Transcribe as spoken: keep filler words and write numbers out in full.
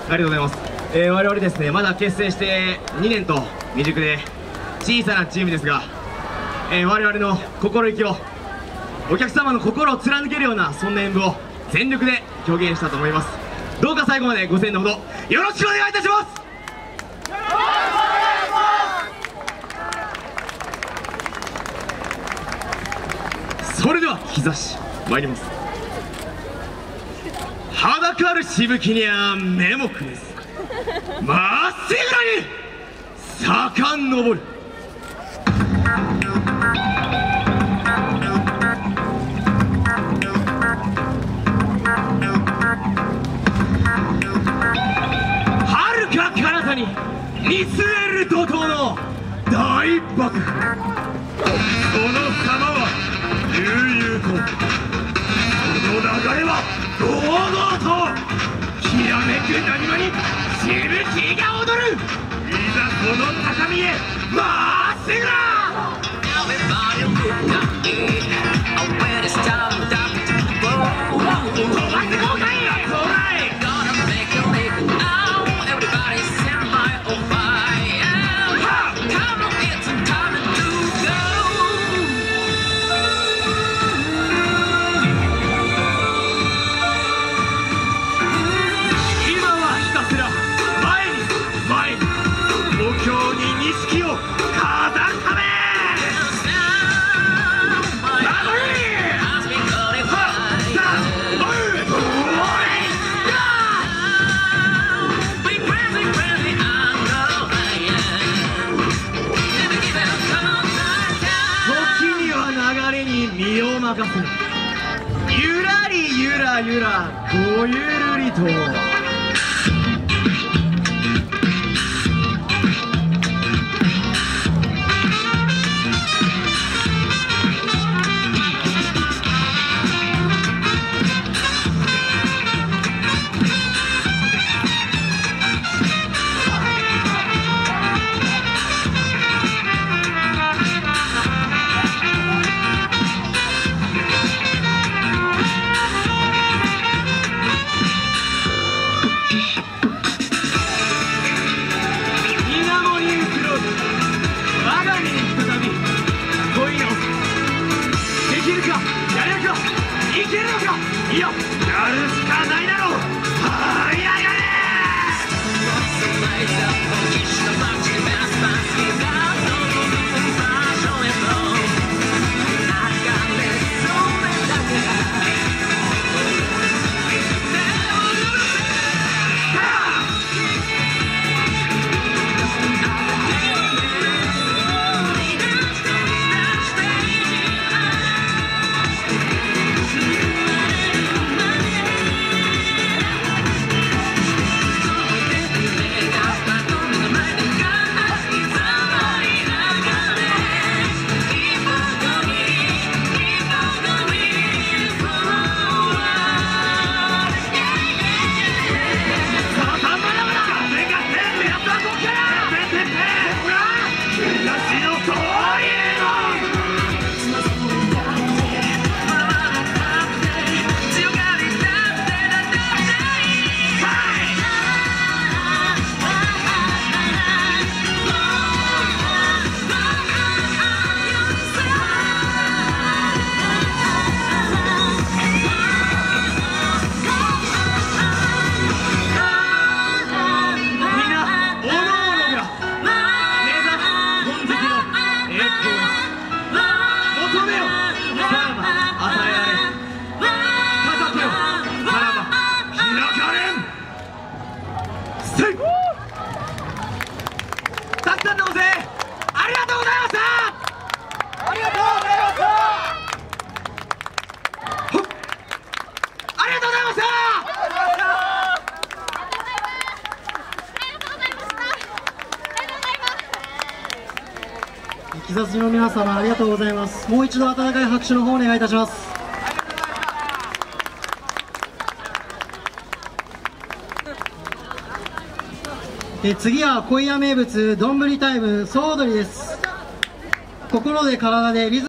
ありがとうございます。えー、我々ですね、まだ結成してにねんと未熟で小さなチームですが、えー、我々の心意気を、お客様の心を貫けるような、そんな演舞を全力で表現したと思います。どうか最後までご声援のほどよろしくお願いいたします。それでは日差し参ります。裸るしぶきにゃ目もくれず、まっしぐらに遡る。遥か彼方に見据える怒涛の大爆風、その様は悠々と、その流れは堂々と、きらめく波間にしぶきが踊る。いざこの高みへまっしぐら。飛ばしてこうかい。身を任せる。ゆらりゆらゆらごゆるりと。いや、やるしかないだろう。はい上がれ。たくさんのご声援ありがとうございました。ありがとうございました。ありがとうございました。 木札の皆様ありがとうございます。もう一度温かい拍手の方お願いいたします。え次は今夜名物どんぶりタイム総踊りです。心で体でリズム